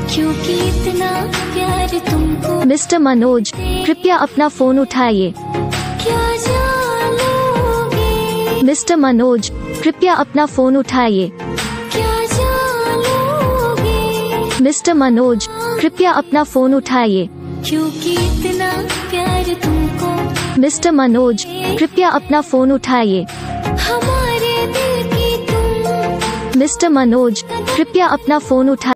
क्योंकि इतना प्यार तुमको। मिस्टर मनोज, कृपया अपना फोन उठाइए। क्या जानोगे? मिस्टर मनोज, कृपया अपना फोन उठाइए। क्या जानोगे? मिस्टर मनोज, कृपया अपना फोन उठाइए। क्योंकि इतना प्यार तुमको। मिस्टर मनोज, कृपया अपना फोन उठाइए। हमारे दिल की तुम। मिस्टर मनोज, कृपया अपना फोन उठाइए।